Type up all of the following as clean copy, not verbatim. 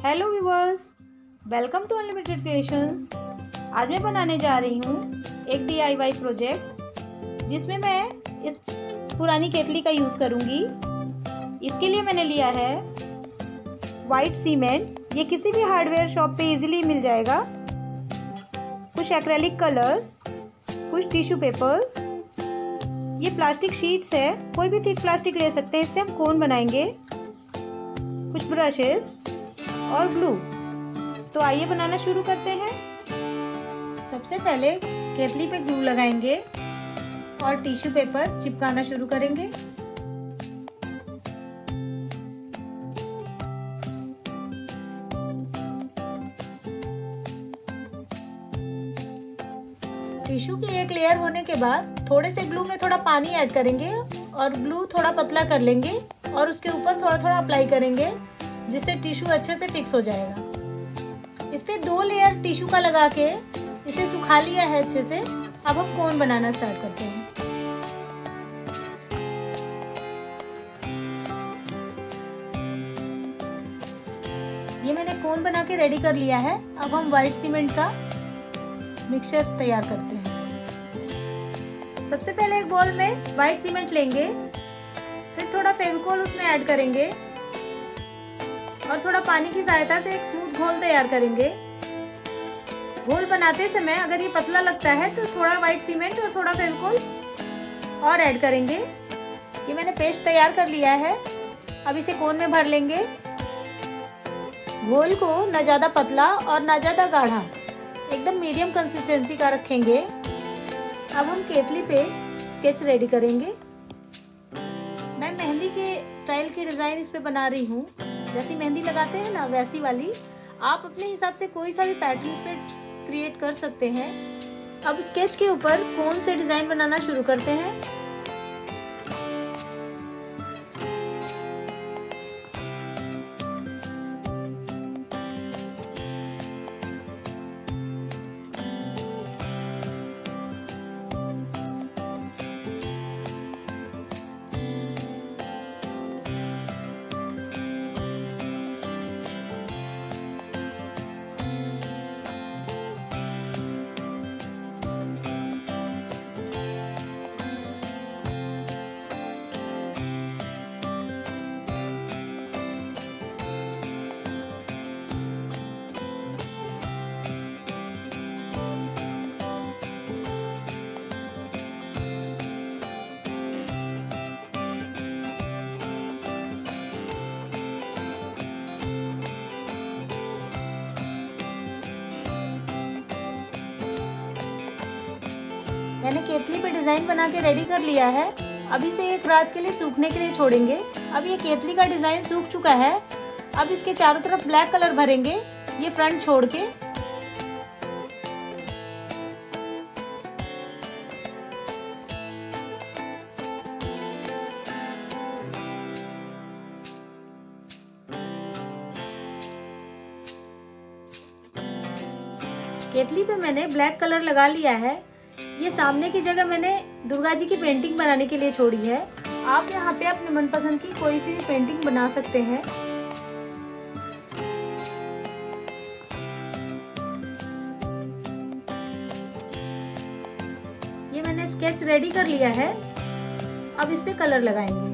Hello viewers, welcome to Unlimited Creations. आज मैं बनाने जा रही हूँ एक डीआईवाई प्रोजेक्ट जिसमें मैं इस पुरानी केतली का यूज़ करूँगी। इसके लिए मैंने लिया है वाइट सीमेंट। ये किसी भी हार्डवेयर शॉप पे इजीली मिल जाएगा। कुछ एक्रेलिक कलर्स, कुछ टिश्यू पेपर्स, ये प्लास्टिक शीट्स है, कोई भी थिक प्लास्टिक ले सकते हैं, इससे हम कोन बनाएंगे। कुछ ब्रशेस और ग्लू। तो आइए बनाना शुरू करते हैं। सबसे पहले केतली पे ग्लू लगाएंगे और टिश्यू पेपर चिपकाना शुरू करेंगे। टिश्यू की एक लेयर होने के बाद थोड़े से ग्लू में थोड़ा पानी ऐड करेंगे और ग्लू थोड़ा पतला कर लेंगे और उसके ऊपर थोड़ा थोड़ा अप्लाई करेंगे, जिससे टिश्यू अच्छे से फिक्स हो जाएगा। इस पे 2 लेयर टिश्यू का लगा के इसे सुखा लिया है अच्छे से। अब हम कोन बनाना स्टार्ट करते हैं। ये मैंने कोन बना के रेडी कर लिया है। अब हम व्हाइट सीमेंट का मिक्सचर तैयार करते हैं। सबसे पहले एक बोल में व्हाइट सीमेंट लेंगे, फिर थोड़ा फेविकोल उसमें ऐड करेंगे और थोड़ा पानी की सहायता से एक स्मूथ घोल तैयार करेंगे। घोल बनाते समय अगर ये पतला लगता है तो थोड़ा व्हाइट सीमेंट और थोड़ा फेविकोल और ऐड करेंगे। ये मैंने पेस्ट तैयार कर लिया है। अब इसे कोन में भर लेंगे। घोल को ना ज़्यादा पतला और ना ज़्यादा गाढ़ा, एकदम मीडियम कंसिस्टेंसी का रखेंगे। अब हम केतली पे स्केच रेडी करेंगे। मैं मेहंदी के स्टाइल की डिज़ाइन इस पे बना रही हूँ। जैसी मेहंदी लगाते हैं ना, वैसी वाली। आप अपने हिसाब से कोई सा भी पैटर्न पे क्रिएट कर सकते हैं। अब स्केच के ऊपर कोन से डिज़ाइन बनाना शुरू करते हैं। मैंने केतली पे डिज़ाइन बना के रेडी कर लिया है। अब इसे एक रात के लिए सूखने के लिए छोड़ेंगे। अब ये केतली का डिज़ाइन सूख चुका है। अब इसके चारों तरफ ब्लैक कलर भरेंगे, ये फ्रंट छोड़ के। केतली पे मैंने ब्लैक कलर लगा लिया है। ये सामने की जगह मैंने दुर्गा जी की पेंटिंग बनाने के लिए छोड़ी है। आप यहाँ पे अपने मनपसंद की कोई सी भी पेंटिंग बना सकते हैं। ये मैंने स्केच रेडी कर लिया है। अब इस पे कलर लगाएंगे।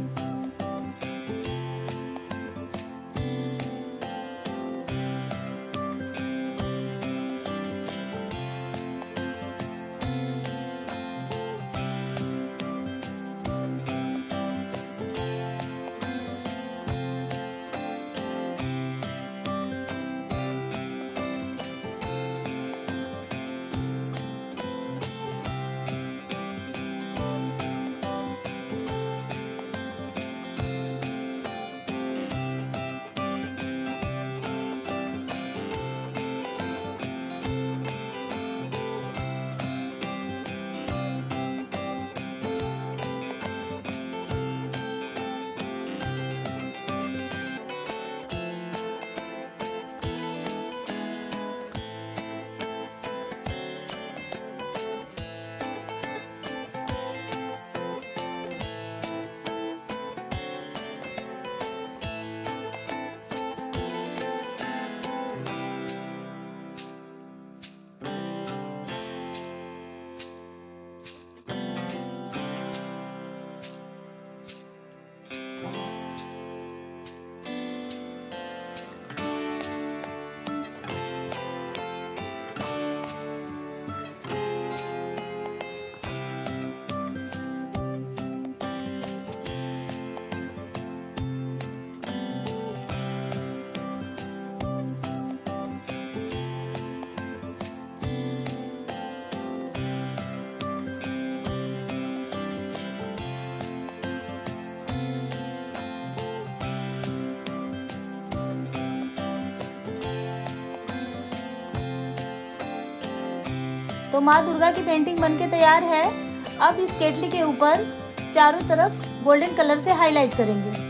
तो माँ दुर्गा की पेंटिंग बनके तैयार है। अब इस केतली के ऊपर चारों तरफ गोल्डन कलर से हाईलाइट करेंगे।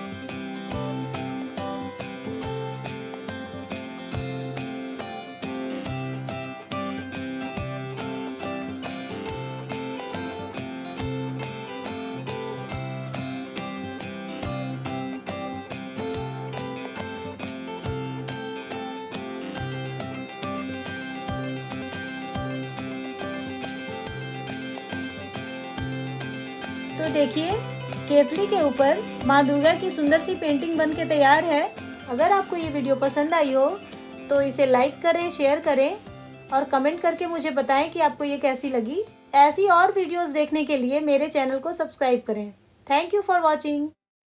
तो देखिए, केतली के ऊपर माँ दुर्गा की सुंदर सी पेंटिंग बनके तैयार है। अगर आपको ये वीडियो पसंद आई हो तो इसे लाइक करें, शेयर करें और कमेंट करके मुझे बताएं कि आपको ये कैसी लगी। ऐसी और वीडियोस देखने के लिए मेरे चैनल को सब्सक्राइब करें। Thank you for watching.